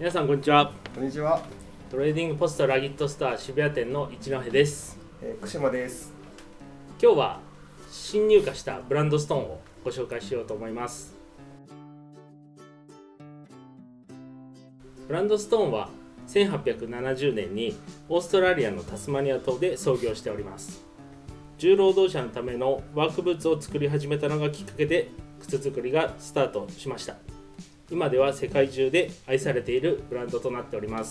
皆さんこんにちは。 こんにちは。 トレーディングポストラギットスター渋谷店の一戸です。 串間です。 今日は新入荷したブランドストーンをご紹介しようと思います。ブランドストーンは1870年にオーストラリアのタスマニア島で創業しております。重労働者のためのワークブーツを作り始めたのがきっかけで靴作りがスタートしました。今では世界中で愛されているブランドとなっております。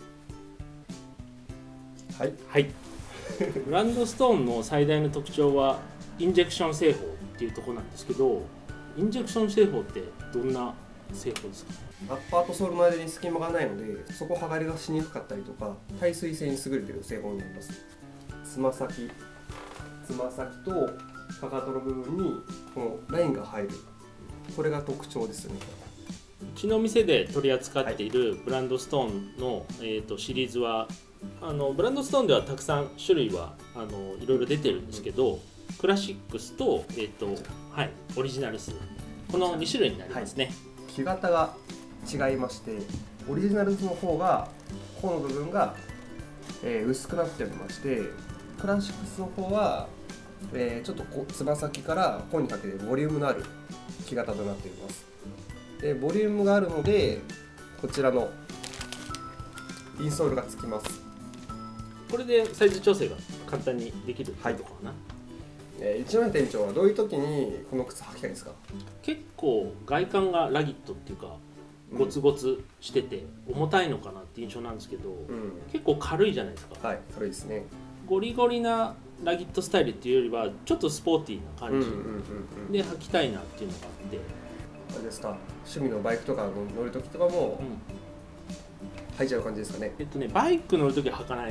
はい、 はい、ブランドストーンの最大の特徴はインジェクション製法っていうところなんですけど、インジェクション製法ってどんな製法ですか？ アッパーとソールの間に隙間がないので、そこ剥がれがしにくかったりとか、耐水性に優れている製法になります。つま先とかかとの部分にこのラインが入る、これが特徴ですね。 うちの店で取り扱っているブランドストーンの、シリーズはブランドストーンではたくさん種類はいろいろ出てるんですけど、クラシックスと、はい、オリジナルス、この2種類になりますね。 木型が違いまして、オリジナルズの方が甲の部分が、薄くなっておりまして、クラシックスの方は、ちょっとつま先から甲にかけてボリュームのある木型となっています。でボリュームがあるので、こちらのインソールがつきます。 これでサイズ調整が簡単にできるっていうところかな。 一戸店長はどういう時にこの靴履きたいですか？ 結構外観がラギットっていうかゴツゴツしてて重たいのかなって印象なんですけど、結構軽いじゃないですか。 はい、軽いですね。 ゴリゴリなラギットスタイルっていうよりはちょっとスポーティーな感じで履きたいなっていうのがあって、 あれですか、趣味のバイクとか乗る時とかも履いちゃう感じですかね？ バイク乗るときは履かない。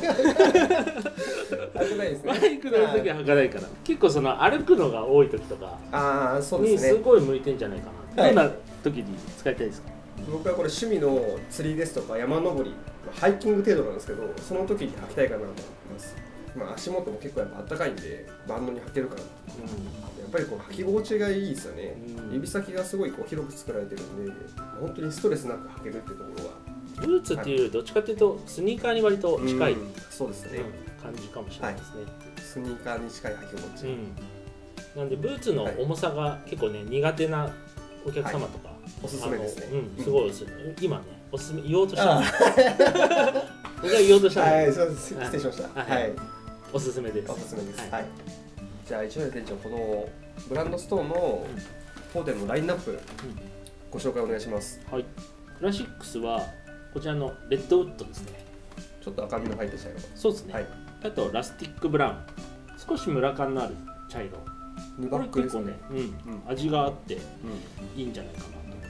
履かないですね。 バイク乗るときは履かないから、結構その歩くのが多いときとかにすごい向いてんじゃないかな。どんな時に使いたいですか？ 僕はこれ趣味の釣りですとか山登り、ハイキング程度なんですけど、その時に履きたいかなと思ってます。足元も結構やっぱあったかいんでバンドに履けるから、やっぱりこう履き心地がいいですよね。指先がすごいこう広く作られてるんで、本当にストレスなく履けるっていうところは。 ブーツっていうよりどっちかっていうとスニーカーに割と近い、 そうですね、 感じかもしれないですね。 スニーカーに近い履き心地、 なんでブーツの重さが結構ね苦手なお客様とか、 おすすめですね。 すごいおすすめ。今ねおすすめ言おうとしたんです。僕が言おうとしたんです。 そうです。失礼しました。はい。 おすすめです。 おすすめです。はい。じゃあ一戸店長、このブランドストーンの当店のラインナップご紹介お願いします。 はい。クラシックスはこちらのレッドウッドですね。 ちょっと赤みの入った茶色。 そうですね。はい。あとラスティックブラウン、少しムラ感のある茶色。これ結構ね、味があっていいんじゃないかなと思って、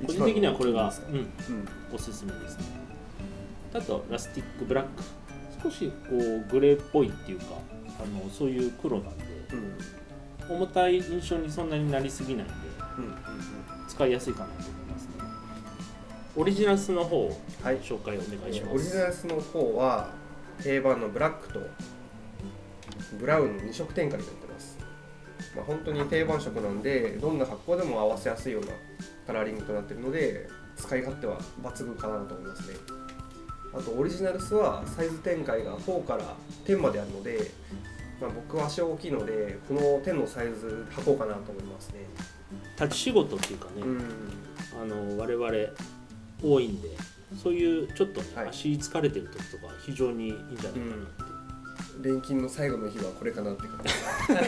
個人的にはこれがおすすめですね。あとラスティックブラック、少しこうグレーっぽいっていうか、そういう黒なんで、重たい印象にそんなになりすぎないんで、使いやすいかなと思いますね。オリジナルスの方を紹介お願いします。 オリジナルスの方は定番のブラックとブラウンの2色展開になってます。本当に定番色なんで、どんな格好でも合わせやすいようなカラーリングとなっているので、使い勝手は抜群かなと思いますね。あとオリジナルスはサイズ展開が4から10まであるので、僕は足大きいのでこの10のサイズ履こうかなと思いますね。 立ち仕事っていうかね、我々多いんで、そういうちょっと、足疲れてる時とか非常にいいんじゃないかなって。 錬金の最後の日はこれかなって感じ。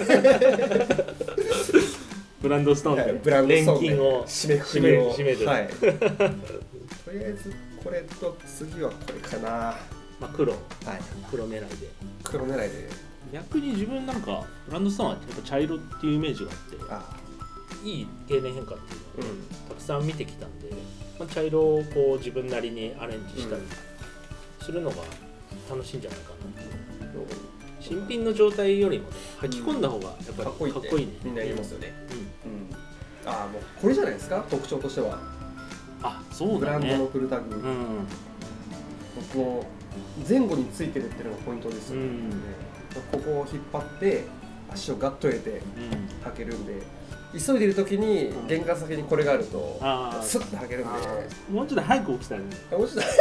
ブランドストーンで錬金を締める。 とりあえずこれと次はこれかな。 黒狙いで。 黒狙いで。 逆に自分なんかブランドストーンはやっぱ茶色っていうイメージがあって、いい経年変化っていうのをたくさん見てきたんで、茶色をこう自分なりにアレンジしたりするのが楽しいんじゃないかな。新品の状態よりもね、履き込んだ方がやっぱりかっこいいね。 みんな言いますよね。もうこれじゃないですか、特徴としては。 そうだね。 ブランドのプルタグ、この前後についてるっていうのがポイントですよね。ここを引っ張って足をガッと入れて履けるんで、 急いでいる時に玄関先にこれがあるとスッと履けるんで、 もうちょっと早く起きたいね。 もうちょっと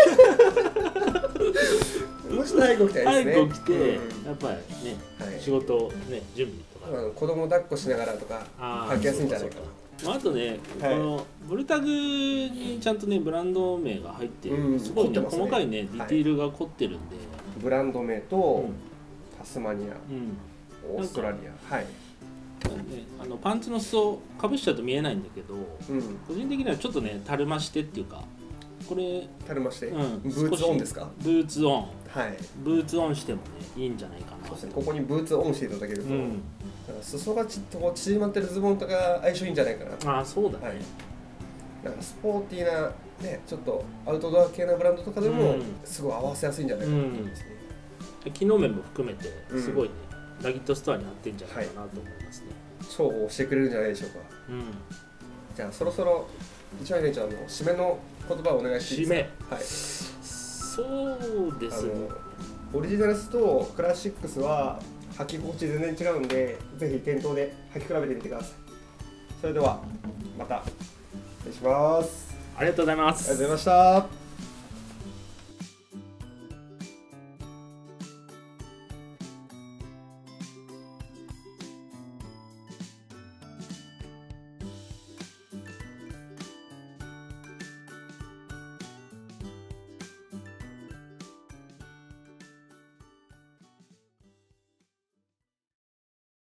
早く起きたいですね。 早く起きて、やっぱりね、仕事ね、準備とか子供抱っこしながらとか履きやすいんじゃないかな。 あとね、このブルタグにちゃんとねブランド名が入ってる、すごいね細かいねディティールが凝ってるんで、 ブランド名とタスマニア、オーストラリア、はい。 パンツの裾かぶしちゃうと見えないんだけど、個人的にはちょっとねたるましてっていうか、これたるまして、ブーツオンですか？ ブーツオン、 はい。 ブーツオンしてもねいいんじゃないかな。 そうですね。ここにブーツオンしていただけると、裾が縮まってるズボンとか相性いいんじゃないかな。 あ、そうだね。 なんかスポーティーなね、ちょっとアウトドア系なブランドとかでもすごい合わせやすいんじゃないかなと思いますね。 機能面も含めてすごいね、ラギットストアに合ってんじゃないかなと思いますね。 重宝してくれるんじゃないでしょうか。じゃあそろそろ一枚店長締めの言葉をお願いしていいですか？締め。はい。 そうですね。 オリジナルスとクラシックスは履き心地全然違うんで、ぜひ店頭で履き比べてみてください。それではまた失礼します。 ありがとうございます。 ありがとうございました。